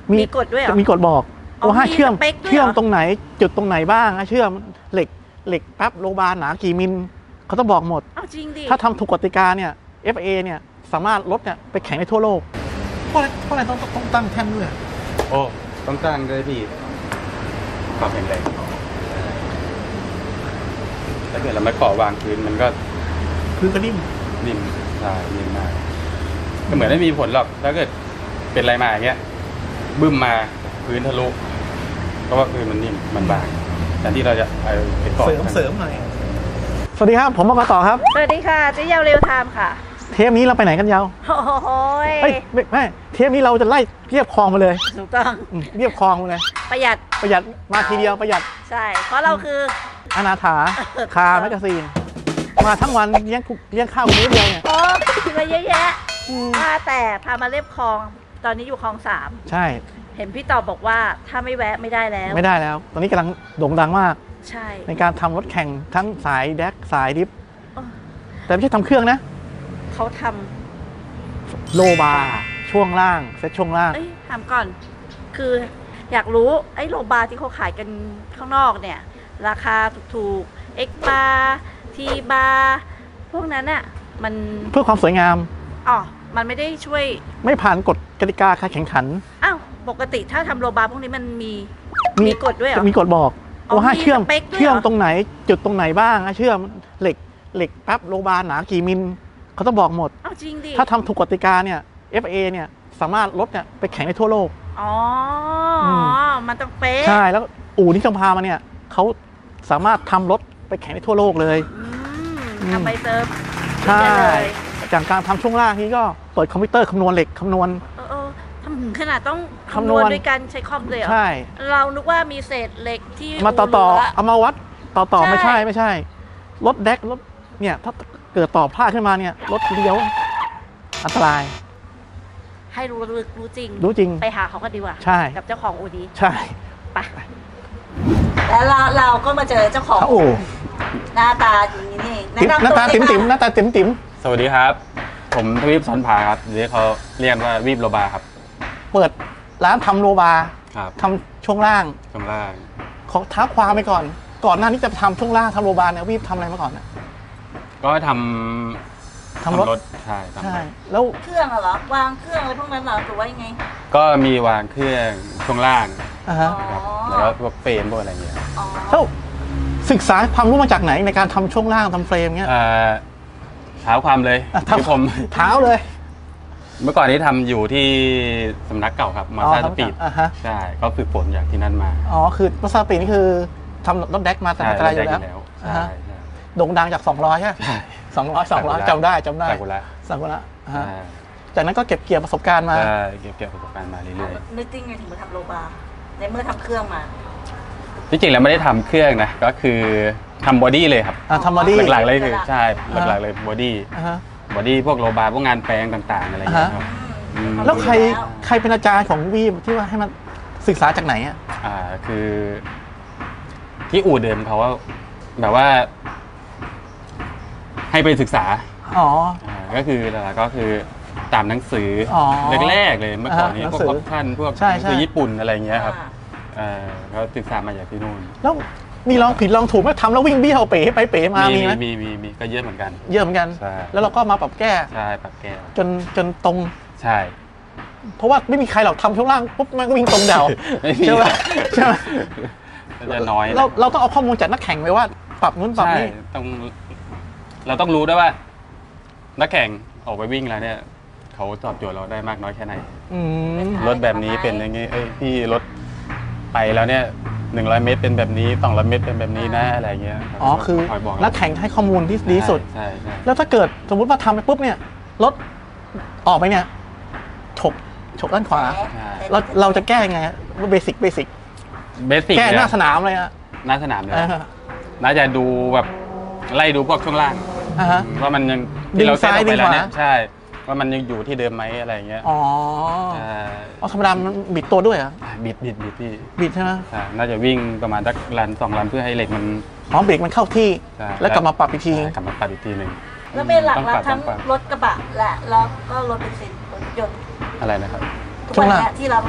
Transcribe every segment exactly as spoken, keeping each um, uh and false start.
มีกฎด้วยเหรอมีกฎบอกว่าให้เชื่อมเชื่อมตรงไหนจุดตรงไหนบ้างเชื่อมเหล็กเหล็กแป๊บโลบาร์หนากี่มิลเขาต้องบอกหมดจริงดิถ้าทำถูกกติกาเนี่ย เอฟ เอ เนี่ยสามารถรถเนี่ยไปแข่งในทั่วโลกเพราะอะไรเพราะอะไรต้องต้องตั้งแท่นด้วยโอ้ต้องตั้งด้วยพี่ความแข็งแรงถ้าเกิดเราไม่ขอวางพื้นมันก็พื้นก็นิ่มนิ่มใช่นิ่มมากก็เหมือนไม่มีผลหรอกถ้าเกิดเป็นอะไรมาอย่างเงี้ยบึ้มมาพื้นทะลุเพราะว่าพื้นมันนิ่มมันบางแต่ที่เราจะเอาไปก่อเสริมเสริมหน่อยสวัสดีครับผมมกต่อครับสวัสดีค่ะเจ๊ยาวเร็วไทม์ค่ะเทปนี้เราไปไหนกันยาวโอ้ยไม่ไม่เทปนี้เราจะไล่เรียบคลองมาเลยถูกต้องเรียบคลองมาเลยประหยัดประหยัดมาทีเดียวประหยัดใช่เพราะเราคืออนาถาคาแมกกาซีนมาทั้งวันเลี้ยงเลี้ยงข้าวมื้อเดียวเนี่ยโอ้กินมาเยอะแยะมาแต่พามาเรียบคลองตอนนี้อยู่คลองสามใช่เห็นพี่ต่อบอกว่าถ้าไม่แวะไม่ได้แล้วไม่ได้แล้วตอนนี้กำลังโด่งดังมากใช่ในการทำรถแข่งทั้งสายแดกสายดิฟแต่ไม่ใช่ทำเครื่องนะเขาทำโลบาร์ช่วงล่างเซ็ตช่วงล่างถามก่อนคืออยากรู้ไอ้โลบาร์ที่เขาขายกันข้างนอกเนี่ยราคาถูกๆ X บาร์ทีบาร์พวกนั้นอ่ะมันเพื่อความสวยงามอ๋อมันไม่ได้ช่วยไม่ผ่านกฎกติกาการแข่งขันอ้าวปกติถ้าทำโลบาร์พวกนี้มันมีมีกฎด้วยเหรอมีกฎบอกว่าให้เชื่อมเชื่อมตรงไหนจุดตรงไหนบ้างเชื่อมเหล็กเหล็กแป๊บโลบาร์หนากี่มิลเขาต้องบอกหมดจริงดิถ้าทำถูกกติกาเนี่ย เอฟ เอ เนี่ยสามารถรถเนี่ยไปแข่งในทั่วโลกอ๋อมันต้องเป๊ะใช่แล้วอู่ที่จะพามาเนี่ยเขาสามารถทำรถไปแข่งในทั่วโลกเลยทำไปเติมใช่จากการทำช่วงล่างนี้ก็เปิดคอมพิวเตอร์คำนวณเหล็กคำนวณเออทำถึงขนาดต้องคำนวณด้วยการใช้คอมเลยเหรอใช่เรานึกว่ามีเศษเหล็กที่มาต่อต่อเอามาวัดต่อต่อไม่ใช่ไม่ใช่รถแดกรถเนี่ยถ้าเกิดต่อพลาดขึ้นมาเนี่ยรถเลี้ยวอันตรายให้รู้รู้จริงรู้จริงไปหาเขาก็ดีกว่าใช่กับเจ้าของอู่ดีใช่ไปแล้วเราเราก็มาเจอเจ้าของอู่หน้าตาอย่างนี้นี่หน้าตาติ๋มติ๋มหน้าตาติ๋มติ๋มสวัสดีครับผมทวีปสอนผาครับหรือเขาเรียกว่าวีบโลบาครับเปิดร้านทำโลบาครับทำช่วงล่างช่วงล่างขอท้าความไปก่อนก่อนหน้านี้จะทำช่วงล่างทำโลบาเนี่ยวีบทำอะไรมาก่อนนะก็ทำทำรถใช่ใช่แล้วเครื่องเหรอวางเครื่องอะไรพวกนั้นเหรอหรือว่ายังไงก็มีวางเครื่องช่วงล่างครับแล้วก็พวกเฟรมพวกอะไรเงี้ยแล้วศึกษาความรู้มาจากไหนในการทำช่วงล่างทำเฟรมเงี้ยเท้าความเลยที่ผมเท้าเลยเมื่อก่อนนี้ทำอยู่ที่สำนักเก่าครับมาซาสปีดใช่ก็ฝึกฝนจากที่นั่นมาอ๋อคือมาซาสปีดนี่คือทำรถแดกมาแต่ไกลอยู่แล้วโด่งดังจากสองร้อยใช่ไหมสองร้อยสองร้อยจำได้จำได้สักุระสักุระจากนั้นก็เก็บเกี่ยวประสบการณ์มาใช่เก็บเกี่ยวประสบการณ์มาเรื่อยๆนึกจริงไงถึงมาทำโลบาในเมื่อทำเครื่องมาที่จริงแล้วไม่ได้ทำเครื่องนะก็คือทำบอดี้เลยครับทำบอดี้หลักๆเลยคือใช่หลักๆเลยบอดี้บอดี้พวกโลบาพวกงานแปลงต่างๆอะไรอย่างเงี้ยครับแล้วใครใครเป็นอาจารย์ของวีที่ว่าให้มันศึกษาจากไหนอ่ะอ่าคือที่อู่เดิมเขาว่าแบบว่าให้ไปศึกษาอ๋อก็คืออะไรก็คือตามหนังสือแรกๆเลยเมื่อก่อนนี้พวกคอปชั่นพวกคือญี่ปุ่นอะไรเงี้ยครับเขาศึกษามาจากที่นู่นแล้วมีลองผิดลองถูกไหมทำแล้ววิ่งเบี้ยวเป๋ไปเป๋มามีไหมมีมีมีก็เยอะเหมือนกันเยอะเหมือนกันแล้วเราก็มาปรับแก้ใช่ปรับแก้จนจนตรงใช่เพราะว่าไม่มีใครหรอกทำช่วงล่างปุ๊บมันก็วิ่งตรงเดาใช่ไหมใช่ไหมจะน้อยเราเราต้องเอาข้อมูลจากนักแข่งไปว่าปรับนู้นปรับนี้ต้องเราต้องรู้ด้วยว่านักแข่งออกไปวิ่งแล้วเนี่ยเขาตอบโจทย์เราได้มากน้อยแค่ไหนรถแบบนี้เป็นอย่างงี้เอ้ยพี่รถไปแล้วเนี่ยหนึ่งร้อยเมตรเป็นแบบนี้สองร้อยเมตรเป็นแบบนี้นะอะไรเงี้ยอ๋อคือนักแข่งให้ข้อมูลที่ดีสุดใช่ใช่แล้วถ้าเกิดสมมุติว่าทำไปปุ๊บเนี่ยรถออกไปเนี่ยฉกฉกด้านขวาเราเราจะแก้ยังไงเบสิกเบสิกเบสิกแก้หน้าสนามเลยอะหน้าสนามเลยน่าจะดูแบบไล่ดูพวกช่วงล่างว่ามันยังที่เราเซตออกไปแล้วเนี่ยใช่ว่ามันยังอยู่ที่เดิมไหมอะไรเงี้ยอ๋ออ๋อธรรมดามันบิดตัวด้วยอ่ะบิดบิดบิดพี่บิดใช่ไหมน่าจะวิ่งประมาณสักรันสองรันเพื่อให้เหล็กมันอ๋อเบรกมันเข้าที่แล้วกลับมาปรับอีกทีกลับมาปรับอีกทีหนึ่งแล้วเป็นหลักๆทั้งรถกระบะและแล้วก็รถเบนซินรถยนต์อะไรนะครับทุกวันนี้ที่เราท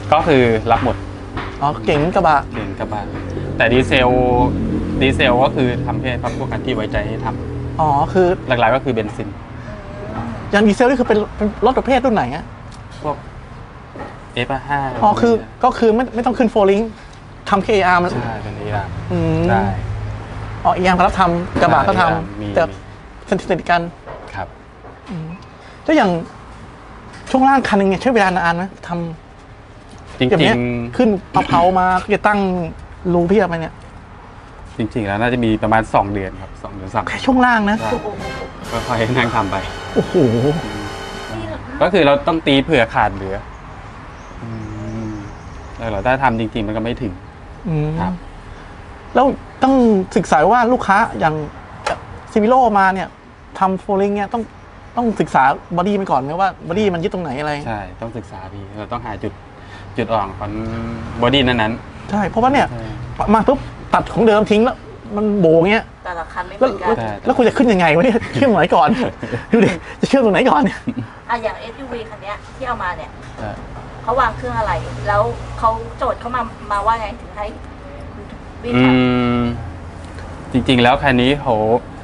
ก็คือรับหมดอ๋อเก่งกระบะเก่งกระบะแต่ดีเซลดีเซลก็คือทำแค่พักพวกกันที่ไว้ใจให้ทอ๋อคือำหลักๆก็คือเบนซินอย่างดีเซลนี่คือเป็นเป็นรถประเภทรุ่นไหนอะพวก เอฟ ห้าอ๋อคือก็คือไม่ไม่ต้องขึ้นโฟลิงทำ เค อาร์ มันใช่เป็นเออาร์อืมได้อ๋อเออาร์ก็รับทำกระบะก็ทมีำแต่สนิทสนิทกันครับแล้วอย่างช่วงล่างคันหนึงเนี่ยใช้เวลานานไหมทจริำแบบงเนี้ยขึ้นเอาเผามาจะตั้งรูเพียบไปเนี่ยๆจริง ๆ แล้วน่าจะมีประมาณสองเดือนครับสองเดือนสามแค่ช่วงล่างนะก็ค่อยๆนั่งทำไปโอ้โหก็คือเราต้องตีเผื่อขาดเหลืออืมแล้วเราถ้าทำจริง ๆ มันก็ไม่ถึงอืมครับแล้วต้องศึกษาว่าลูกค้าอย่างซิมิโลมาเนี่ยทำโฟลิงเนี่ยต้องต้องศึกษาบอดี้มันก่อนไหมว่าบอดี้มันยึดตรงไหนอะไรใช่ต้องศึกษาพี่เราต้องหาจุดจุดอ่อนของบอดี้นั้นใช่เพราะว่าเนี่ยๆใช่มาปุ๊บตัดของเดิมทิ้งแล้วมันโบงเงี้ยแต่ละคันไม่เหแล้วมือนกัแล้วนใช่แล้วคุณจะขึ้นยังไงวะเนี่ยเชื่อมตรงไหนก่อน ดูดิจะเชื่อมตรงไหนก่อนเนี่ยอ่ะอย่าง เอส ยู วี คันเนี้ยที่เอามาเนี่ยใช่เขาวางเครื่องอะไร แล้วเขาโจทย์เขามามาว่าไงถึงให้วิ่งอืทมจริง ๆ แล้วคันนี้เขา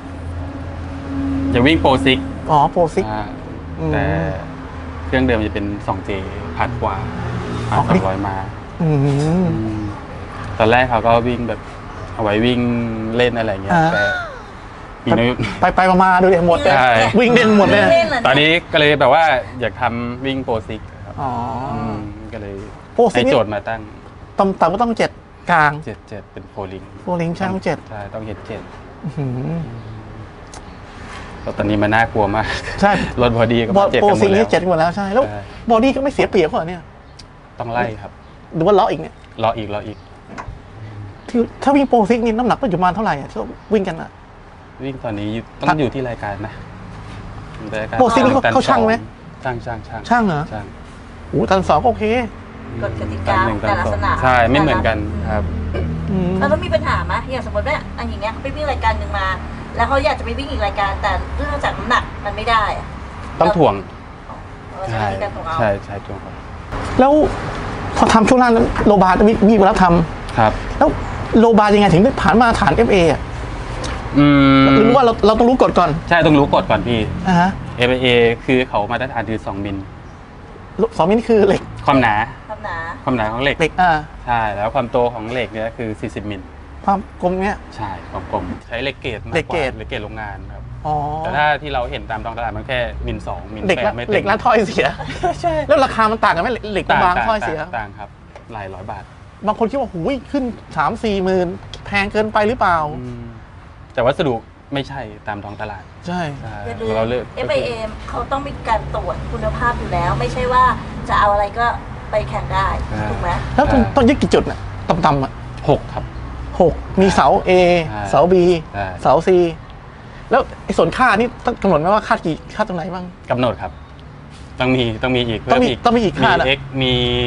จะวิ่งโปรซิกอ๋อโปรซิกอ่าอืมแต่เครื่องเดิมจะเป็น สองเจ พัดกว่าพันอ๋อสองร้อยมาอืมอืมตอนแรกเขาก็วิ่งแบบเอาไว้วิ่งเล่นอะไรเงี้ยอ่าแต่มีนโยไปไปมามาดูดิหมดเลยใช่วิ่งเล่นหมดเลยเล่นเหรอตอนเนี่ยนี้ก็เลยแบบว่าอยากทำวิ่งโปรซิกครับอ๋ออมก็เลยโปรซิกให้นี่โจทย์มาตั้งต่ำต่ำก็ต้องเจ็ดกลางเจ็ดเจ็ดเป็นโฟลิงโฟลิงใช่ต้องเจ็ดใช่ต้องเห็ดเจ็ดอื้อหือเพราะตอนนี้มันน่ากลัวมากใช่รถบอดี้ก็บอมาเจ็บโปรกันหมซิดงแล้นี่วเจ็ดหมดแล้วใช่แล้วใช่บอดี้ก็ไม่เสียเปรียบกว่าเนี่ยต้องไล่ครับหรือว่าล้ออีกเนี่ยรออีกรออีกที่ถ้าวิ่งโปรซิกนี่น้ำหนักต้องอยู่ประมาณเท่าไหร่อะที่วิ่งกันอะวิ่งตอนนี้ต้อครังบอยู่ที่รายการนะรายการโปรซิกนี่เขาตันเขาชั่งไหมสอช่างช่างช่างช่างเหรอช่างโอ้ตันสองก็โอเคกฎกติตักานหนึ่งตัแต่นละสอสงนามใช่ไม่เหมือนกันครับอืมแล้วต้องมีปัญหาไหมอย่างสมมติว่าอันอย่างเงี้ยเขาไปวิ่งรายการหนึ่งมา แล้วเขาอยากจะไปวิ่งอีกรายการ แต่เรื่องจากน้ำหนักมันไม่ได้อะต้องถ่วงเราใช้วิธีการของเราใช่ใช่ถ่วงครับแล้วพอทำช่วงล่างนั้นโลบาร์มีมีเวลาทครับำแล้วโลบาร์ยังไงถึงได้ผ่านมาตรฐาน เอฟ เอ อ่ะอืมหรือว่าเราเราต้องรู้กฎก่อนใช่ต้องรู้กฎก่อนพี่อ่าฮะเอ เอ คือเขามาตรฐานคือสองมิลสองมิลนี่คือเหล็กความหนาคำหนาความหนาของเหล็กเหล็กอ่าใช่แล้วความโตของเหล็กเนี่ยคือสี่สิบมิลความกลมเนี้ยใช่ความกลมใช้เหล็กเกรดมากเหล็กกเกรว่าดเหล็กเกรดโรงงานครับอ๋อแต่ถ้าที่เราเห็นตามท้องตลาดมันแค่มิลสองมิลเหล็กแปละดไม่เหล็กร้านถ้อยเสีย ใช่ แล้วราคามันต่างกันไหมเหล็กเหล็กต่างบางต่างถ้อยเสียต่างต่างครับหลายร้อยบาทบางคนคิดว่าหูยขึ้นสามสี่หมื่นแพงเกินไปหรือเปล่าอืมแต่วัสดุไม่ใช่ตามท้องตลาดใช่ใช่อย่าลืมเราเลือกเอฟ ไอ เอ เขาต้องมีการตรวจคุณภาพอยู่แล้ว ไม่ใช่ว่าจะเอาอะไรก็ไปแข่งได้ถูกไหมแล้วต้องต้องยึดกี่จุดน่ะต่ำๆอ่ะหกครับหกมีเสา A ใช่เสา B ใช่เสา C แล้วไอ้ส่วนค่านี่ต้องกำหนดไหมว่าค่ากี่ค่าตรงไหนบ้างกำหนดครับ ต้องมีต้องมีอีกต้องมีเพิ่ต้องมีอีกค่าละมี x มี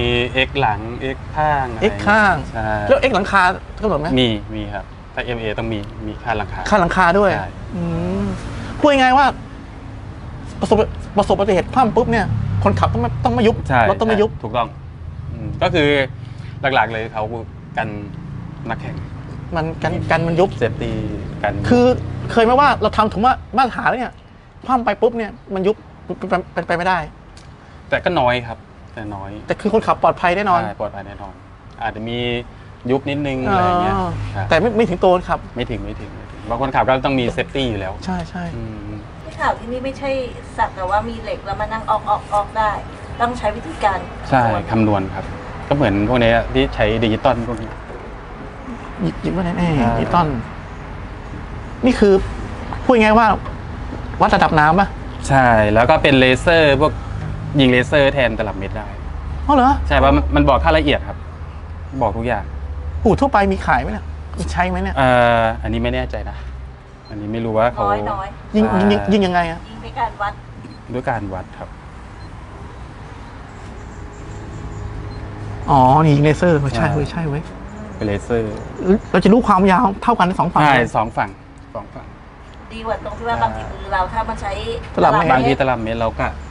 x หลัง x ข้างอะไร X ข้างใช่แล้ว X หลังคากำหนดไหมมีมีครับถ้า เอ็ม เอ ต้องมีมีค่าหลังคาค่าหลังคาด้วยใช่อืมพูดง่ายๆว่า ประสบประสบอุบัติเหตุคว่ำปุ๊บเนี่ย คนขับต้องไม่ต้องไม่ยุบใช่รถต้องไม่ยุบใช่ถูกต้องอืมก็คือหลักๆเลยเขากันนักแข่งมันกันกันมันยุบเซฟตี้กันคือเคยไหมว่าเราทำถุงว่ามาตรฐานแล้วเนี่ยคว่ำไปปุ๊บเนี่ยมันยุบเป็นเป็นไปไม่ได้แต่ก็น้อยครับ แต่น้อยแต่คือคนขับปลอดภัยแน่นอนใช่ปลอดภัยแน่นอน อาจจะมียุบนิดนึงอะไรอย่างเงี้ยอ๋อครับแต่ไม่ไม่ถึงตัวคนขับไม่ถึงไม่ถึงไม่ถึงบางคนขับก็ต้องมีเซฟตี้อยู่แล้วใช่ใช่อืมที่ข่าวที่นี่ไม่ใช่สักแต่ว่ามีเหล็กแล้วมานั่งออกออกออกได้ ต้องใช้วิธีการใช่คำนวณคำนวณครับ ก็เหมือนพวกนี้ที่ใช้ดิจิตอลพวกนี้หยิบหยิบมาแน่ใช่ๆดิจิตอลนี่คือพูดง่ายๆว่า วัดระดับน้ำป่ะใช่แล้วก็เป็นเลเซอร์พวกยิงเลเซอร์แทนตลับเม็ดได้อ๋อเหรอใช่ว่ามันมันบอกค่าละเอียดครับ บอกทุกอย่างหูทั่วไปมีขายไหมเนี่ยมีใช้ไหมเนี่ยเอ่ออันนี้ไม่แน่ใจนะ อันนี้ไม่รู้ว่าเขาน้อยน้อยยิงใช่ยิงยิงยังไงอะยิงในการวัดด้วยการวัดครับอ๋อนี่ยิงเลเซอร์ใช่ใช่เว้ยใช่เว้ยเป็นเลเซอร์เราจะรู้ความยาวเท่ากันทั้งสองฝั่งใช่เลยสองฝั่งสองฝั่งดีกว่าตรงที่ว่าบางทีมือเราถ้ามันใช้ตลับเมตรบางทีตลับเม็ดเราก็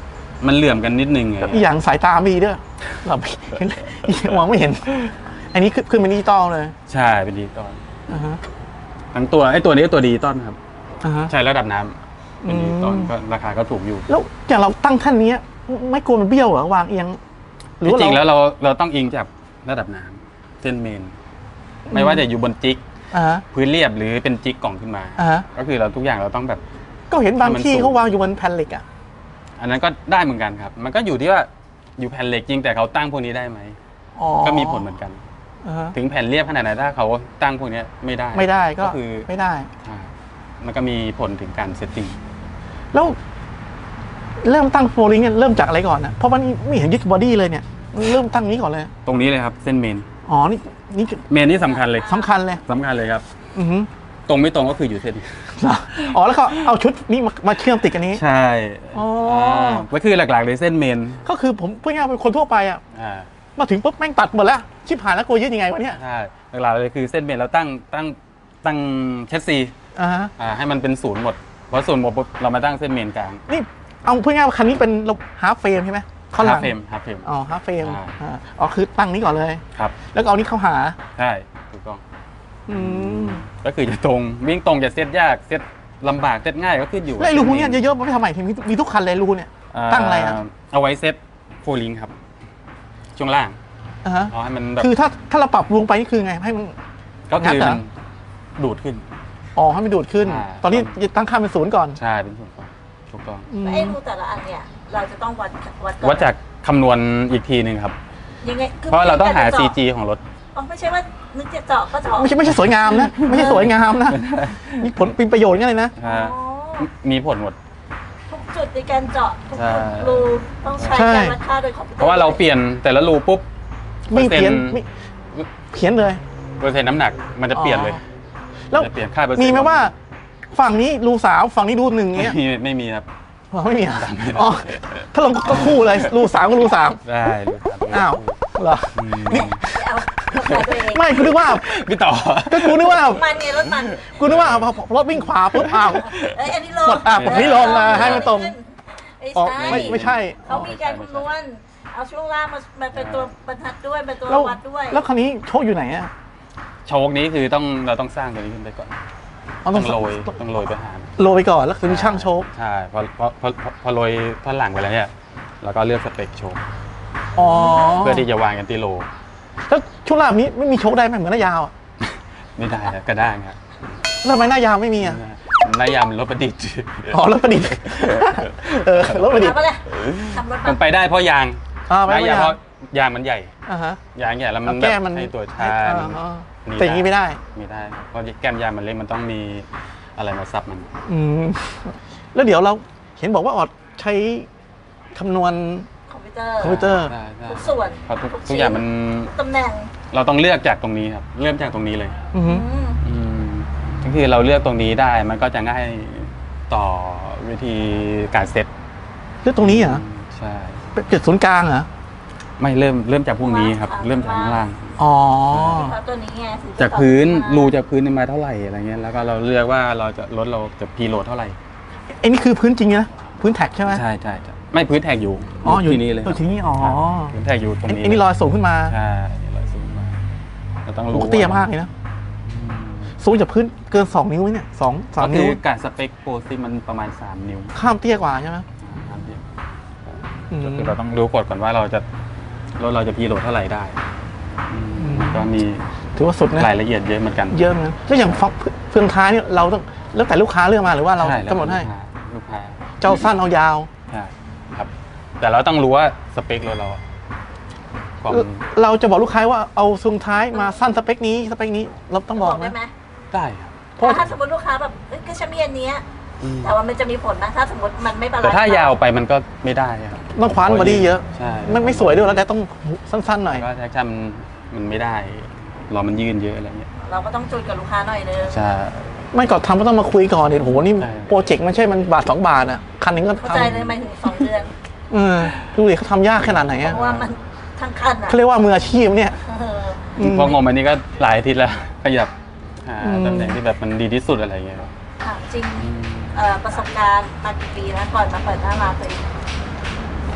มันเหลื่อมกันนิดนึงไงอีกอย่างสายตาไม่ดีด้วยเราไม่เห็นมองไม่เห็น อันนี้ขึ้นเป็นดิจิตอลเลยใช่เป็นดิจิตอลอ่าฮะทั้งตัวไอ้ตัวนี้ก็ตัวดิจิตอลครับอ่าฮะใช่ระดับน้ำเป็นดิจิตอลอืมก็ราคาก็ถูกอยู่แล้วอย่างเราตั้งท่านนี้ไม่กลัวมันเบี้ยวเหรอวางเอียงหรือจว่าริงๆเราแล้วเราเราต้องอิงจากระดับน้ำเส้นเมน ไม่ว่าจะอยู่บนจิกอ่าฮะพื้นเรียบหรือเป็นจิกกล่องขึ้นมาอ่าฮะก็คือเราทุกอย่างเราต้องแบบก็เห็นบางให้มันที่สูงเขาวางอยู่บนแผ่นเหล็กอ่ะอันนั้นก็ได้เหมือนกันครับ มันก็อยู่ที่ว่าอยู่แผ่นเหล็กจริงแต่เขาตั้งพวกนี้ได้ไหมอ๋อก็มีผลเหมือนกันอ่าฮะถึงแผ่นเรียบขนาดไหนถ้าเขาตั้งพวกนี้ไม่ได้ไม่ได้ก็คือไม่ได้ใช่มันก็มีผลถึงการเซตติ้งแล้วเริ่มตั้งโฟลิงเนี่ยเริ่มจากอะไรก่อนนะเพราะมันไม่เห็นยึดบอดี้เลยเนี่ยเริ่มตั้งนี้ก่อนเลยตรงนี้เลยครับเส้นเมนอ๋อนี่นี่เมนนี่สำคัญเลยสำคัญเลยสำคัญเลยครับอือฮึตรงไม่ตรงก็คืออยู่เส้นเหรออ๋อแล้วเขาเอาชุดนี้มามาเชื่อมติดกันนี้ใช่อ๋ออ่าก็คือหลักๆเลยเส้นเมนก็คือผมพูดง่ายๆเป็นคนทั่วไปอ่ะอ่ามาถึงปุ๊บแม่งตัดหมดแล้ว ชิบหายแล้วกูยึดยังไงวะเนี่ยใช่หลักๆเลยคือเส้นเมนเราตั้งตั้งตั้งแชสซีอ่าฮะอ่าให้มันเป็นศูนย์หมดเพราะศูนย์หมดปุ๊บเรามาตั้งเส้นเมนกลางนี่เอาพูดง่ายๆว่าคันนี้เป็นเราฮาร์ฟเฟรมใช่ไหมข้างหลัฮาง เฟรมฮาเฟรมอ๋อฮาร์ฟเฟรมอ่าอ่าอ๋อคือตั้งนี้ก่อนเลยครับแล้วก็เอานี้เข้าหาใช่ถูกต้องอืมก็คือจะตรงวิ่งตรงจะเซตยากเซตลำบากเซตง่ายก็ขึ้นอยู่แล้วไอ้รูพวกเนี้ยเยอะๆมันไม่ทำไมถึงมีมีทุกคันเลยรูเนี่ย ตั้งอะไรอ่ะเอาไว้เซตโฟลิงครับ ช่วงล่างอ่าฮะเอาให้มันแบบคือถ้าถ้าเราปรับลงไปนี่คือไงให้มันก็คืองัดเหรอมันดูดขึ้นอ๋อให้มันดูดขึ้นอ่าตอนนี้ตั้งค่าเป็นศูนย์ก่อนใช่เป็นส่วนของถูกต้องอืมแล้วไอ้รูแต่ละอันเนี่ย เราจะต้องวัดวัดอนวัดจากคำนวณอีกทีหนึ่งครับยังไงคือเพราะเราต้องหาไม่ใช่ซีจะเจาะจี ของรถอ๋อไม่ใช่ว่านึกจะเจาะก็เจาะไม่ใช่ไม่ใช่สวยงามนะ ไม่ใช่สวยงามนะมีผลเป็นประโยชน์งั้นเลยนะอ๋อมีผลหมดทุกจุดในการเจาะทุกใช่รูต้องใช้ใช่การวัดค่าโดยคอมพิวเตอร์เพราะว่าเราเปลี่ยนแต่ละรูปุ๊บไม่เขียนเปอร์เซ็นต์ไม่เขียนเลยเปอร์เซ็นต์น้ำหนักมันจะเปลี่ยนเลยแล้วจะเปลี่ยนค่าเปอร์เซ็นต์มีไหมว่า ฝั่งนี้รูสามฝั่งนี้รูหนึ่งเงี้ยไม่มีไม่มีครับอ๋อไม่มีอ่ะอ๋อถ้าลงก็คู่เลยรูสามก็รูสามได้เลยครับอ้าวเหรออืมเอาเอาตัวเองไม่กูนึกว่าพี่ต่อก็กูนึกว่ามันไงรถมันกูนึกว่าพอรถวิ่งขวาปุ๊บอ้าวเอ้ยอันนี้ลงกดอ่ะผมนี่ลงนะให้มันตรงไม่อ๋อใช่ไม่ไม่ใช่เขามีการคำนวณเอาช่วงล่างมามาเป็นตัวบรรทัดด้วยเป็นตัวแล้ววัดด้วยแล้วคันนี้โชคอยู่ไหนอ่ะโชคนี้คือต้องเราต้องสร้างตัวนี้ขึ้นไปก่อนอ๋อต้องโรยต้องโรยไปหาโรยไปก่อนแล้วถึงช่างโชคใช่พอพอพอพอพอโรยท่อนหลังไปแล้วเนี่ยเราก็เลือกสเปคโชคอ๋อเพื่อที่จะวางกันที่โลแล้วช่วงล่างนี้ไม่มีโชคได้ไหมเหมือนหน้ายาวอ่ะไม่ได้ครับก็ได้ครับแล้วทำไมหน้ายาวไม่มีอ่ะนายามรถประดิษฐ์อ๋อรถประดิษฐ์ เออรถประดิษฐ์ทำอะไรทำรถมันไปได้เพราะยางอ่าไม่นายไม่ยางยาวเพราะยางมันใหญ่อ่าฮะยางใหญ่แล้วมันเอาแก้มันให้ตัวให้ชาอ่าอ่าแต่อย่างนี้ไม่ได้ไม่ได้ เพราะแก้มยางมันเล็กมันต้องมีอะไรมาซับมันอืมแล้วเดี๋ยวเราเห็นบอกว่าออดใช้คำนวณคอมพิวเตอร์คอมพิวเตอร์ได้ได้ทุกส่วนเพราะทุกทุกทุกอย่างมันตำแหน่งเราต้องเลือกจากตรงนี้ครับเริ่มจากตรงนี้เลยอือฮึอืมอืมก็คือเราเลือกตรงนี้ได้มันก็จะง่ายต่อวิธีการเซตเลือกตรงนี้เหรอใช่เป็นจุดศูนย์กลางเหรอไม่เริ่มเริ่มจากพวกนี้ครับ เริ่มจากข้างล่างอ๋อเพราะตัวนี้ไงถึงะจากพื้นต่อมารูจากพื้นนี่มาเท่าไหร่อะไรเงี้ยแล้วก็เราเลือกว่าเราจะลดเราจะพีโหลดเท่าไหร่ไอ้นี่คือพื้นจริงนะพื้นแท็กใช่ไหมใช่ใช่ใช่ไม่พื้นแท็กอยู่อ๋ออยู่ที่นี่เลยอที่นี่อ๋อพื้นแท็กอยู่ตรงนี้ไอ้นี่ลอยสูงขึ้นมาใช่ลอยสูงมาเราต้องโอ้รู้โหเตี้ยมากเลยนะสูงจากพื้นเกินสองนิ้วไหมเนี่ยสองสามก็คืนิ้วอการสเปคโปรซิมันประมาณสามนิ้วข้ามเตี้ยกว่าใช่ไหมสามนิ้วอืมก็คือเราต้องรู้กฎก่อนว่าเราจะรถเราจะพีโหลดเท่าไหร่ได้อืมอืมก็มีถือว่าสุดนะรายละเอียดเยอะเหมือนกันเยอะนะแล้วอย่างฟังเฟืองท้ายเนี่ยเราต้องแล้วแต่ลูกค้าเลือกมาหรือว่าเราใช่แล้วกำหนดให้ลูกค้าเจ้าสั้นเอายาวใช่ครับ แต่เราต้องรู้ว่าสเปครถเราอะความเราจะบอกลูกค้าว่าเอาทรงท้ายมาสั้นสเปคนี้สเปคนี้เราต้องบอกได้นะไหมได้ครับเพราะถ้าสมมติลูกค้าแบบเอ้ยก็ฉันมีอันเนี้ยอืมแต่ว่ามันจะมีผลนะถ้าสมมติมันไม่บาลานซ์แต่ถ้ายาวไปมันก็ไม่ได้ครับต้องคว้านบอดี้เยอะใช่ไม่ไม่สวยด้วยแล้วแต่ต้องสั้นๆหน่อยก็แท็กชั่นมันมันไม่ได้รอมันยืนเยอะอะไรเงี้ยเราก็ต้องจูนกับลูกค้าหน่อยนึงใช่ไม่ก่อนทำก็ต้องมาคุยก่อนเนี่ยโหนี่ใช่โปรเจกต์ไม่ใช่มันบาทสองบาทอ่ะคันหนึงก็เข้าทำใจเลยหมายถึงสองเดือนเออดูดิเขาทำยากขนาดไหนเพอ่ะราะว่ามันทั้งคันอ่ะเขาเรียกว่ามืออาชีพเนี่ยเอออืมพองมอันนี้ก็หลายอาทิตย์แล้วขยับหาอืมตำแหน่งที่แบบมันดีที่สุดอะไรเงี้ยถามจริงเอ่อประสบการณ์มากี่ปีแล้วก่อนมาเปิดหน้าร้านตัวเองท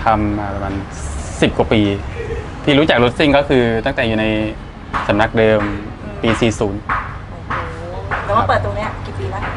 ทำมาประมาณสิบกว่าปี ที่รู้จักรถซิ่งก็คือตั้งแต่อยู่ในสำนักเดิมปี สี่สิบแล้วมาเปิดตรงเนี้ยกี่ปีแล้ว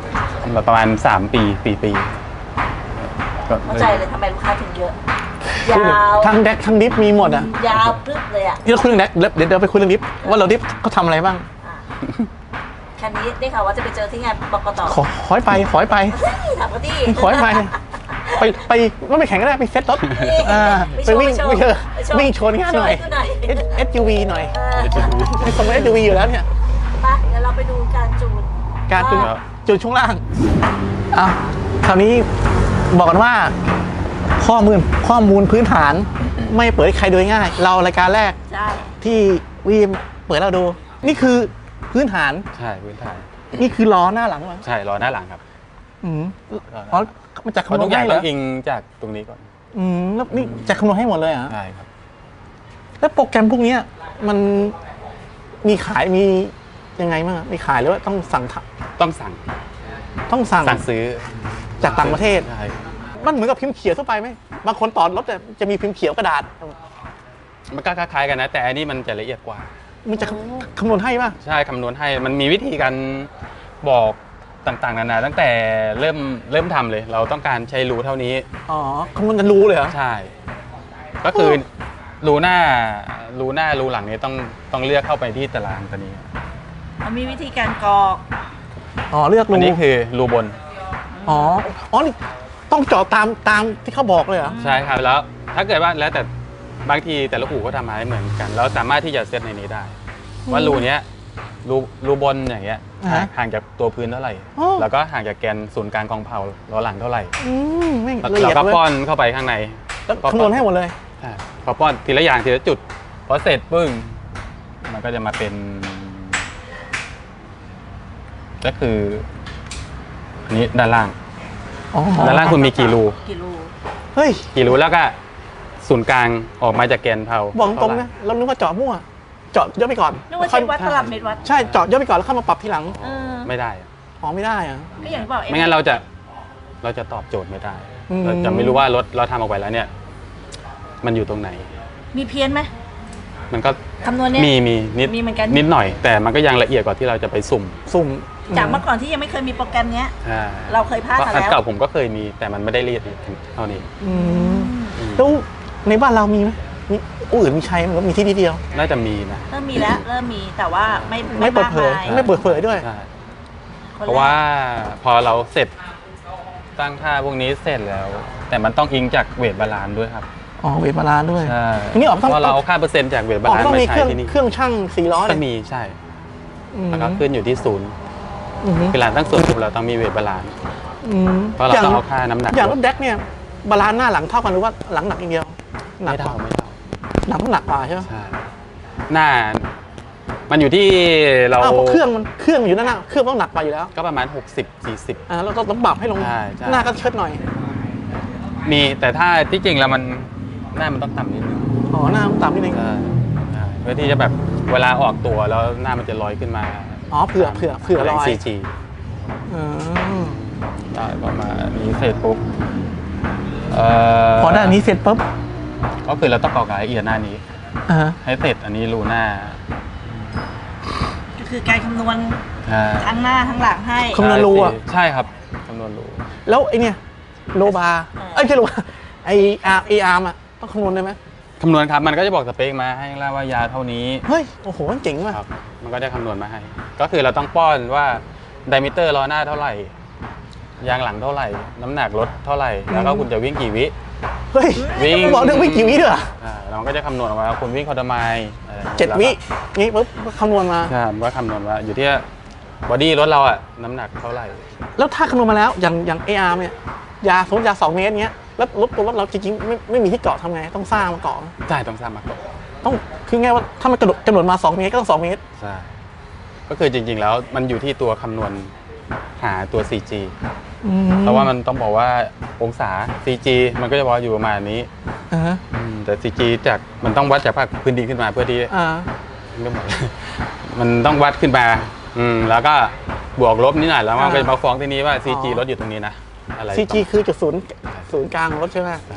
ประมาณสามปีสี่ปีเข้าใจเลยทำไมลูกค้าถึงเยอะ ยาวทั้งแดกทั้งดิฟมีหมดอ่ะยาวพรึบเลยอ่ะที่เราคุยเรื่องแดกเดี๋ยวเดี๋ยวไปคุยเรื่องดิฟว่าเราดิฟเขาทำอะไรบ้างอ่ะคันนี้ได้ข่าวว่าจะไปเจอที่งานบกตขอขอให้ไปขอให้ไปเฮ้ยถามเขาดิขอให้ไปไปไปไม่ไปแข่งก็ได้ไปเซ็ตรถอ่าไปวิ่งไปโชว์ไม่เจอไปโชว์วิ่งชนงานหน่อยโชว์ให้ดูหน่อยเอสยูวีหน่อยเออมีคนมาเอสยูวีอยู่แล้วเนี่ยไปเดี๋ยวเราไปดูการจูนการจุดว่าจุดช่วงล่างอ่ะคราวนี้บอกกันว่า ข้อมูลข้อมูลพื้นฐานไม่เปิดให้ใครโดยง่าย เรารายการแรกใช่ที่วีมเปิดเราดู นี่คือพื้นฐานใช่พื้นฐานนี่คือล้อหน้าหลังมั้งใช่ล้อหน้าหลังครับอืมอ๋อมันจะเพคำราะนวทุณกอย่าให้งเหรต้อองอิงจากตรงนี้ก่อนอืมแล้วนี่จะคำนวณให้หมดเลยเหรอใช่ครับแล้วโปรแกรมพวกเนี้ยมันมีขายมียังไงบ้างอะมีขายหรือว่าต้องสั่งทต้องสั่งำต้องสั่งสั่งซื้อจากต่างประเทศใช่มันเหมือนกับพิมพ์เขียวทั่วไปไหมบางคนต่อรถจะจะมีพิมพ์เขียวกระดาษมันก็คล้ายๆกันนะ แต่อันนี้มันจะละเอียดกว่ามันจะคำนวณให้ป่ะใช่คำนวณให้มันมีวิธีการบอกต่างๆนานาตั้งแต่เริ่มเริ่มทำเลย เราต้องการใช้รูเท่านี้อ๋อคำนวณจะรู้เลยเหรอใช่ ก็คือรูหน้ารูหน้ารูหลังนี้ต้องต้องเลือกเข้าไปที่ตารางตัวนี้มันมีวิธีการกรอกอ๋อเลือกอันรูนี้คือรูบนอ๋ออ๋อนี่ต้องเจาะตามตามที่เขาบอกเลยเหรอใช่ครับแล้วถ้าเกิดว่าแล้วแต่บางทีแต่ละอู่ก็ทำมาให้เหมือนกัน เราสามารถที่จะเซตในนี้ได้ ว่ารูเนี้ยรูรูบนอย่างเงี้ยอ่าฮะห่างจากตัวพื้นเท่าไหร่อ๋อแล้วก็ห่างจากแกนศูนย์กลางกองเผาล้อหลังเท่าไหร่อืมไม่งละเราเอียดก็เว้ยป้อนเข้าไปข้างในแล้วคำนวณให้หมดเลยใช่พอป้อนทีละอย่างทีละจุดพอเสร็จปึ้งมันก็จะมาเป็น ก็คืออันนี้ด้านล่างอ๋อด้านล่างคุณมีกี่รูกี่รูเฮ้ยกี่รูแล้วก็ศูนย์กลางออกมาจากแกนเผาบอกตรงนะเรานึกว่าเจาะมั่วเจาะเยอะไปก่อนนึกว่าใช้วัดตลับเมตรวัดใช่เจาะเยอะไปก่อนแล้วเข้ามาปรับทีหลังเออไม่ได้อะอ๋อไม่ได้อะก็อย่างที่บอกไม่งั้นเราจะเราจะตอบโจทย์ไม่ได้อืมเราจะไม่รู้ว่ารถเราทำออกไปแล้วเนี่ย มันอยู่ตรงไหนมีเพี้ยนไหมมันก็คำนวณเนี่ยมีมีนิดมีเหมือนกันนิดหน่อย แต่มันก็ยังละเอียดกว่าที่เราจะไปสุ่มสุ่มจากเมื่อก่อนที่ยังไม่เคยมีโปรแกรมเนี้ยอ่าเราเคยพลาดมาอันแล้วเก่าผมก็เคยมีแต่มันไม่ได้ละเอียดเท่านี้อืมแล้วในบ้านเรามีไหมมีอู่อื่นมีใช้ไหมหรือว่ามีที่นี่เดียวน่าจะมีนะเริ่มมีแล้วเริ่มมีแต่ว่าไม่ไม่เปิดเผยมากายไม่เปิดเผยด้วยใช่คนเพราะว่าพอเราเสร็จตั้งค่าพวกนี้เสร็จแล้ว แต่มันต้องอิงจากเวทบาลานซ์ด้วยครับอ๋อเวทบาลานซ์ด้วยใช่ทีนี้ออกต้องเพราะเราเอาค่าเปอร์เซ็นต์จากเวทบาอ๋อลานซ์ต้องมามีเคใช้รื่องที่นี่เครื่องช่างสี่ล้อเลก็ยมีใช่อืมแล้วก็ขึ้นอยู่ที่ศูนย์อืมเวลาตั้งส่วนปุ๊บเราต้องมีเวทบาลานซ์อืมเพราะเราต้องเอาค่าน้ำหนักอย่างรถแดกเนี่ยบาลานซ์หน้าหลังเท่ากันหรือว่าหลังหนักอย่างเดียวหนัไม่กกเท่าว่าไม่เท่าหลังต้องหนักกว่าใช่ไหมใช่หน้ามันอยู่ที่เราอ้าวเพราะเครื่องมันเครื่องมันอยู่นั่นน่ะเครื่องต้องหนักกว่าอยู่แล้วก็ประมาณหกสิบ สี่สิบอ่าเราต้องปรับให้ลงใช่ใช่หน้าก็เชิดหน่อยมีแต่ถ้าที่จริงแล้วมันหน้ามันต้องต่ำนิดนึงอ๋อหน้ามันต่ำนิดนึงใช่ใช่เพื่อที่จะแบบเวลาออกตัวแล้วหน้ามันจะลอยขึ้นมาอ๋อเผื่อเผื่อเผื่อรอยซีจีอืมได้ประมาณนี้เสร็จปุ๊บเอ่พอได้อันนี้เสร็จปุ๊บก็คือเราต้องกรอกรายละเอียดหน้านี้อ่าฮะให้เสร็จอันนี้รูหน้าก็คือการคำนวณอ่าทั้งหน้าทั้งหลังให้คำนวณรูอ่ะใช่ครับคำนวณรูแล้วไอเนี่ยโลบาร์เออเอ้ยไม่ใช่โลบาร์ไออาร์เออาร์มอ่ะต้องคำนวณได้ไหมคำนวณครับมันก็จะบอกสเปคมาให้แล้วว่ายาเท่านี้เฮ้ยโอ้โหมันเจ๋งว่ะครับมันก็จะคำนวณมาให้ ก็คือเราต้องป้อนว่าไดมิเตอร์ล้อหน้าเท่าไหร่ ยางหลังเท่าไหร่ น้ำหนักรถเท่าไหร่ แล้วก็คุณจะวิ่งกี่วิเฮ้ยวิ่งบอกเรื่องวิ่งกี่วิด้วยเหรออ่าเราก็จะคำนวณออกมาว่าคุณวิ่งคอร์ดไมล์อะไรเจ็ดวินี่ปุ๊บคำนวณมาใช่มันก็คำนวณว่าอยู่ที่บอดี้รถเราอะน้ำหนักเท่าไหร่แล้วถ้าคำนวณมาแล้วอย่างอย่างเออาร์เนี่ยยาสมมติยาสองเมตรเนี้ยแล้วรถตัวรถเราจริงๆไม่ไม่มีที่เกาะทำไงต้องสร้างมาเกาะใช่ต้องสร้างมาก่อนต้องคือไงว่าถ้ามันกระโดดกำหนดมาสองเมตรก็ต้องสองเมตรใช่ก็คือจริงๆแล้วมันอยู่ที่ตัวคำนวณหาตัว ซี จี เพราะว่ามันต้องบอกว่าองศา ซี จี มันก็จะบอกอยู่ประมาณนี้อ่าฮะอืมแต่ ซี จี จากมันต้องวัดจากภาคพื้นดินขึ้นมาเพื่อที่อ่าเรื่องหมด มันต้องวัดขึ้นมาอืมแล้วก็บวกลบนิดหน่อยแล้วมันก็จะมาฟ้องที่นี้ว่า ซี จี ลดอยู่ตรงนี้นะอะไรซีจีคือจุดศูนย์ศูนย์กลางของรถใช่ไหม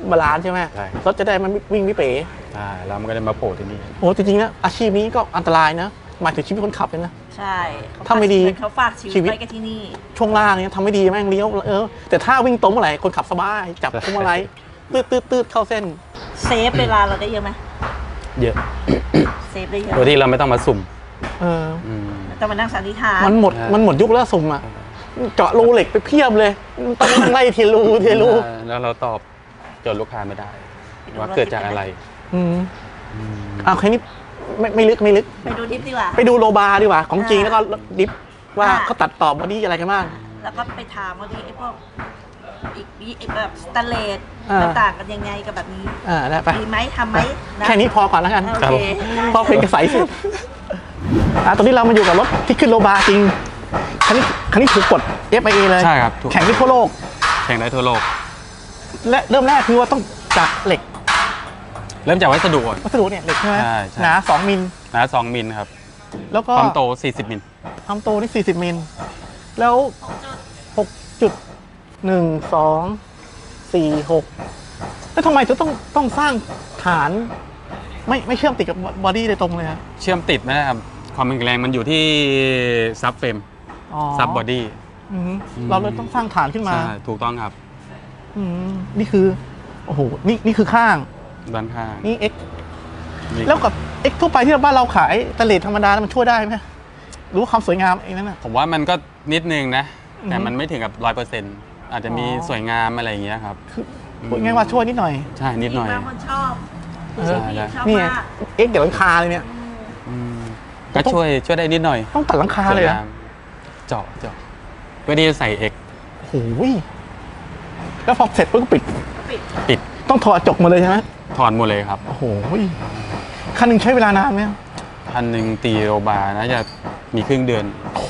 บาลานซ์ใช่ไหมใช่รถจะได้มันวิ่งไม่เป๋ใช่แล้วมันก็ได้มาโผล่ที่นี่โอ้จริงๆนะอาชีพนี้ก็อันตรายนะหมายถึงชีวิตคนขับเลยนะใช่ถ้าไม่ดีเขาฝากชีชีวิวิตตไว้กับที่นี่ช่วงล่างเนี่ยทำไม่ดีแม่งเลี้ยวเออแต่ถ้าวิ่งตรงเมื่อไหร่คนขับสบายจับพวงมาลัยตืดตืดตืดเข้าเส้นเซฟเวลาเราได้เยอะไหมเยอะเซฟได้เยอะโดยที่เราไม่ต้องมาสุ่มเอออืมแต่มานั่งสันนิษฐานมันหมดใช่มันหมดยุคแล้วสุ่มอ่ะเจาะรูเหล็กไปเพียบเลยต้องนั่งไล่ทีรูทีรูแล้วเราตอบโจทย์ลูกค้าไม่ได้ ว่าเกิดจากอะไรอืมอ่าแค่นี้ไม่ไม่ลึกไม่ลึกไปดูดิฟดีกว่าไปดูโลบาร์ดีกว่าของจริงอ่าแล้วก็ดิฟว่าอ่าเขาตัดต่อบอดี้อะไรกันบ้างแล้วก็ไปถามว่าดิไอ้พวกอีกไอ้แบบสแตนเลสอ่ามันต่างกันยังไงกับแบบนี้อ่าได้ไปดีไหมทำไหมะแค่นี้พอก่อนแล้วกันโอเคพอเป็นกระใสเสร็จอ่าตอนนี้เรามาอยู่กับรถที่ขึ้นโลบาร์จริงคันนี้คันนี้ถูกกด เอฟ ไอ เอ เลยใช่ครับถูกแข่งที่ทั่วโลกแข่งได้ทั่วโลกและเริ่มแรกคือว่าต้องจากเหล็กเริ่มจากวัสดุก่อนวัสดุเนี่ยเหล็กใช่ไหมใช่ใช่หนาสองมิลหนาสองมิลครับแล้วก็ความโตสี่สิบมิลความโตนี่สี่สิบมิลแล้วหกจุดหนึ่งสองสี่หกแล้วทำไมจะต้องต้องสร้างฐานไม่ไม่เชื่อมติดกับบอดี้โดยตรงเลยครับเชื่อมติดไม่ได้ครับความแข็งแรงมันอยู่ที่ซับเฟรมอ๋อซับบอดี้อืมอืมเราเลยต้องสร้างฐานขึ้นมาใช่ถูกต้องครับอืมนี่คือโอ้โหนี่นี่คือข้างด้านข้างนี่ X นี่แล้วกับ X ทั่วไปที่บ้านเราขายตะเลดธรรมดามันช่วยได้ไหมรู้ความสวยงามเองนั่นน่ะผมว่ามันก็นิดนึงนะ แต่อือฮึมันไม่ถึงกับร้อยเปอร์เซ็นต์อาจจะมีอ๋อสวยงามอะไรอย่างเงี้ยครับคือพูดง่ายๆว่าช่วยนิดหน่อยใช่ นิดหน่อยบางคนชอบเออผู้หญิงชอบนี่มาก X เดี๋ยวหลังคาเลยเนี่ยอืมก็ช่วยช่วยได้นิดหน่อยต้องตัดหลังคาเลยสวอะงมเจาะเจาะเพื่อที่จะใส่ X โอ้โหแล้วพอเสร็จปุ๊บก็ปิดปิดปิดต้องถอดจกมาเลยใช่ไหมถอนหมดเลยครับโอ้โหคันหนึ่งใช้เวลานานไหมพันหนึ่งตีโรบาร์น่าจะมีครึ่งเดือน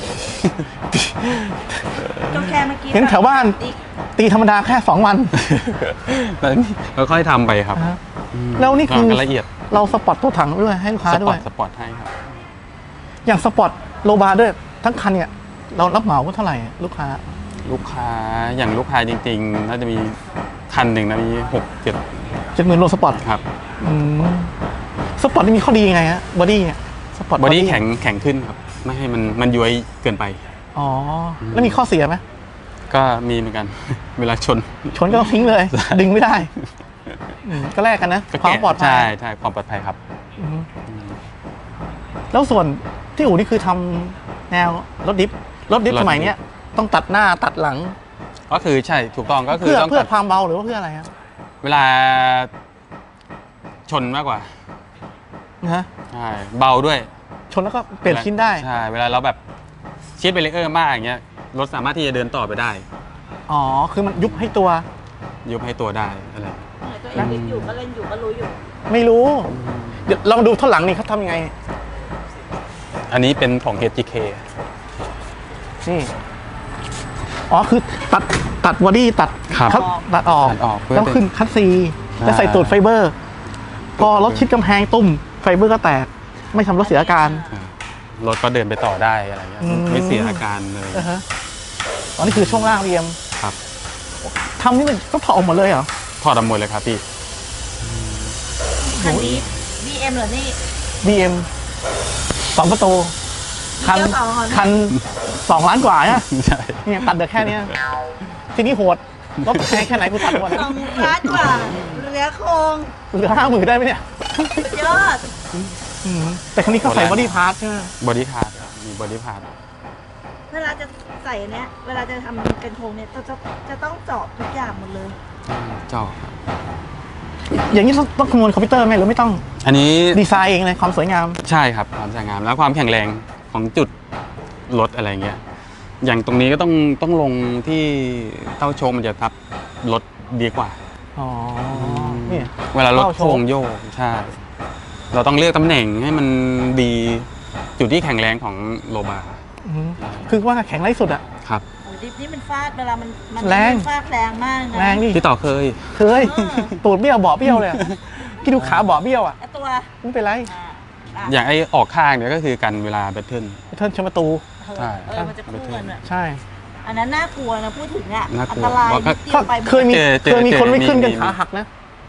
ก็แค่เมื่อกี้เห็นแถวบ้านอีกตีธรรมดาแค่สองวันแล้วค่อยๆทำไปครับอ่ามแล้วนี่คือทำกันละเอียดเราสปอร์ตตัวถังด้วยให้ลูกค้าสด้ปอวร์ยตสปอร์ตให้ครับอย่างสปอร์ตโลบาร์ด้วยทั้งคันเนี่ย เรารับเหมาเท่าไหร่ลูกค้าลูกค้าอย่างลูกค้าจริงๆน่าจะมีคันหนึ่งนะมีหกเจ็ดเจ็ดหมื่นโลสปอร์ตครับอืมสปอร์ตนี่มีข้อดียังไงฮะบอดี้เนี่ยสปอร์ตบอดี้แข็งแข็งขึ้นครับ ไม่ให้มันมันย้วยเกินไปอ๋อ แล้วมีข้อเสียไหมก็มีเหมือน กัน เวลาชนชนก็ต้องทิ้งเลยใช่ดึงไม่ได้อืมก็แลกกันนะก็ความแกะปลอดภัใช่ยใช่ความปลอดภัยครับอืมแล้วส่วนที่อู่นี่คือทำแนวรถดิฟรถดิฟรถดิฟสมัยเนี้ยต้องตัดหน้าตัดหลังก็คือใช่ถูกต้องก็คือเพื่อต้องเพื่อตัดความเบาหรือว่าเพื่ออะไรครับเวลาชนมากกว่านะฮะใช่เบาด้วยชนแล้วก็เปลี่ยนชิ้นได้ใช่เวลาเราแบบชิดเบรกเกอร์มากอย่างเงี้ยรถสามารถที่จะเดินต่อไปได้อ๋อ คือมันยุบให้ตัวยุบให้ตัวได้อะไรตัวเองดิฟอยู่ก็เล่นอยู่ก็รู้อยู่ไม่รู้ เดี๋ยวลองดูท่อนหลังนี่เขาทำยังไงอันนี้เป็นของ เอช จี เคนี่ อ๋อ คือตัดตัดบอดี้ตัดครับคัดตัดออกตัดออกเพื่อแล้วขึ้นคัดซีแล้วใส่ตูดไฟเบอร์ พอรถชิดกำแพงตุ้ม ไฟเบอร์ก็แตก ไม่ทำรถเสียอาการรถก็เดินไปต่อได้อะไรเงี้ยอืมไม่เสียอาการเลยอ่าฮะอ๋อนี่คือช่วงล่างเรียมครับทำนี่มันก็ถอดออกหมดเลยเหรอถอดออกหมดเลยครับพี่คันนี้ บี เอ็ม เหรอนี่บี เอ็ม สองประตู คันเดี๋ยวต่อก่อนคันสองล้านกว่าเนี่ยใช่เนี่ยตัดเดือแค่เนี้ยทีนี้โหดรถแพงแค่ไหนกูตัดหมดสองล้านกว่าเหลือโครงเหลือห้าหมื่นได้ไหมเนี่ยยอดอืมแต่คันนี้เขาใส่บอดี้พาร์ทใช่ไหมบอดี้พาร์ทมีบอดี้พาร์ทเวลาจะใส่อันเนี้ย เวลาจะทำกันโครงเนี่ยจะจะจะต้องเจาะทุกอย่างหมดเลยเจาะครับอย่างนี้ต้องต้องคำนวณคอมพิวเตอร์ไหมหรือไม่ต้องอันนี้ดีไซน์เองเลยความสวยงามใช่ครับความสวยงามแล้วความแข็งแรงของจุดรถอะไรเงี้ยอย่างตรงนี้ก็ต้องต้องลงที่เต้าโชว์มันจะทับรถดีกว่าอ๋อเนี่ยเวลารถเต้าโชว์โค้งโยกใช่ เราต้องเลือกตำแหน่งให้มันดีจุดที่แข็งแรงของโลบาร์อืมคือว่าแข็งไรสุดอะครับโอ้ยดิฟนี่มันฟาดเวลามันมันแรงฟาดแรงมากนะแรงดิพี่ต่อเคยเคย ตูดเบี้ยวเบาะเบี้ยวเลยอะพี่ดูขาเบาะเบี้ยวอะไอ้ตัวไม่เป็นไรอ่าอ่ะอย่างไอ้ออกข้างเนี่ยก็คือกันเวลาแบทเทิลเทิร์นชนประตูใช่เออมันจะคู่กันอะใช่อันนั้นน่ากลัวนะพูดถึงอ่ะน่ากลัวอันตรายว่าก็นิดเดียวไปเคยมีเจอเจอเคยมีคนไม่เจอขึ้นกันมีขาหักนะ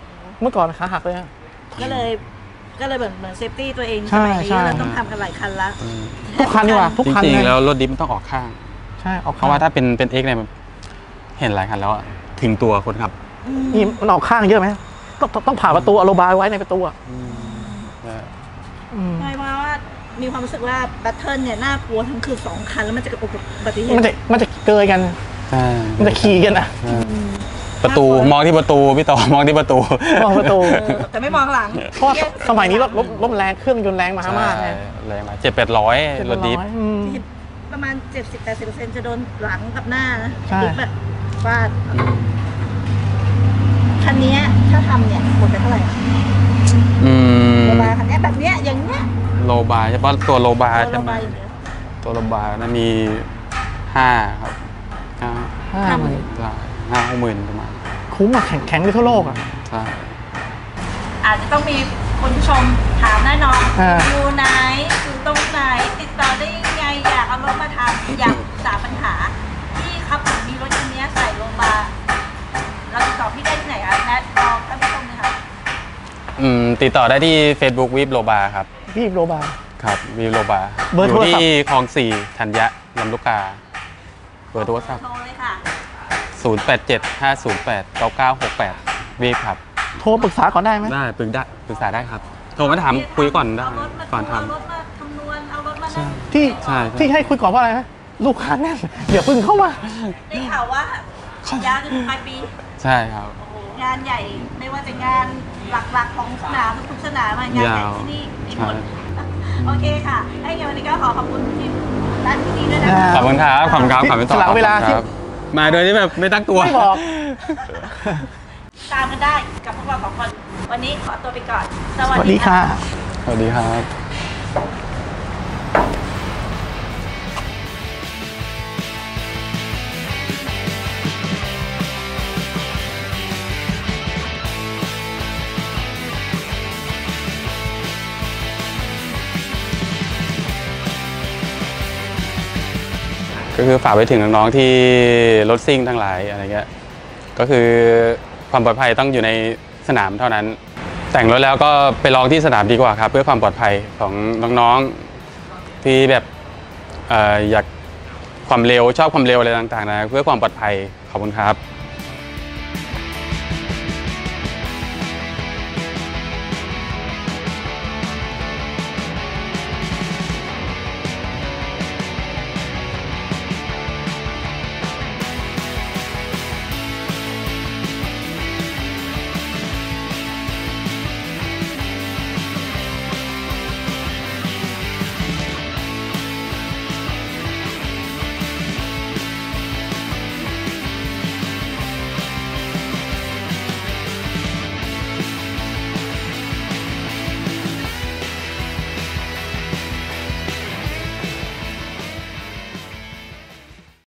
เมื่อก่อนขาหักเลยอะก็เลยก็เลยเหมือนเหมือนเซฟตี้ตัวเองใช่สมัยนี้ใช่เราต้องทำกันหลายคันละทุกคันดีกว่าทุกจคันริงเลยๆแล้วรถดิฟมันต้องออกข้างใช่ออกเพราะว่าถ้าเป็นเป็นเอ็กเนี่ยมันเห็นหลายคันแล้วอะถึงตัวคนขับนี่มันออกข้างเยอะไหมต้องต้องต้องผ่าประตูเอาโลบายไว้ในประตูอ่ะอืมไม่ว่าว่ามีความรู้สึกว่าแบทเทิลเนี่ยน่ากลัวทั้งคือสองคันแล้วมันจะเกิดอุบัติเหตุมันจะมันจะเกยกันใช่มันจะขี่กันอ่ะประตูมองที่ประตูพี่ต่อมองที่ประตูมองประตูเออแต่ไม่มองหลังเพราะว่าสมัยนี้รถรถรถแรงเครื่องยนต์แรงมามากไงแรงมาเจ็ดแปดร้อยรถดิฟอืมประมาณ เจ็ดสิบถึงแปดสิบเปอร์เซ็นต์ จะโดนหลังกับหน้านะใช่ดิฟแบบฟาดคันนี้ถ้าทำเนี่ยหมดไปเท่าไหร่อะอืมโลบาคันนี้แบบเนี้ยอย่างเนี้ยโลบาเฉพาะตัวโลบาตัวโลใช่ไหมบาอย่างเดียวตัวโลบานั้นมีห้าครับห้าห้าหมื่นห้าหกหมื่นประมาณคุ้มอ่ะแข็งแข็งไปทั่วโลกอ่ะใช่อาจจะต้องมีคนผู้ชมถามแน่นอนอ่าอยู่ไหนอยู่ตรงไหนติดต่อได้ยังไงอยากเอารถมาทำอยากปรึกษาปัญหาพี่ครับผมมีรถคันนี้ใส่โลบาเราติดต่อพี่ได้ที่ไหนอ่ะแนทบอกท่านผู้ชมเลยค่ะอืมติดต่อได้ที่ Facebook วิบโลบาครับพี่โลบาครับวิบโลบาเบอร์อโทยู่รศัพท์ที่คลองสี่ธัญญะลำลูกกาเบอร์โทรศัพท์โทรเลยค่ะศูนย์ แปด เจ็ด ห้า ศูนย์ แปด เก้า เก้า หก แปดวิบครับโทรปรึกษาก่อนได้ไหมได้ปรึกได้ปรึกษาได้ครับ โทรมาถามคุยก่อนได้เอารถมาก่อนทเอารถมาคำนวณเอารถมานั่งที่ใช่ใช่ที่ให้คุยก่อนเพราะอะไรนะลูกค้าแน่นเดี๋ยวพึ่งเข้ามาได้ข่าวว่ายาวจนถึงปลายปีำใช่ครับโอ้โหงานใหญ่ไม่ว่าจะงานหลักๆของสนามทุกๆสนามอะงานใหญ่ที่นี่มีหมดโอเคค่ะให้เงี้ยวันนี้ก็ขอขอบคุณทีมร้านที่นี่ด้วยนะอ่าขอบคุณครับขอบคุณครับขอบคุณต่อสละเวลาที่ครับมาโดยที่แบบไม่ตั้งตัวไม่บอกตามกันได้กับพวกเราสองคนวันนี้ขอตัวไปก่อนสวัสดีค่ะสวัสดีครับ ก็คือฝากไปถึงน้องๆที่รถซิ่งทั้งหลายอะไรเงี้ย ก็คือความปลอดภัยต้องอยู่ในสนามเท่านั้น แต่งรถแล้วก็ไปลองที่สนามดีกว่าครับ เพื่อความปลอดภัยของน้องๆที่แบบเอ่ออยากความเร็วชอบความเร็วอะไรต่างๆนะเพื่อความปลอดภัยขอบคุณครับ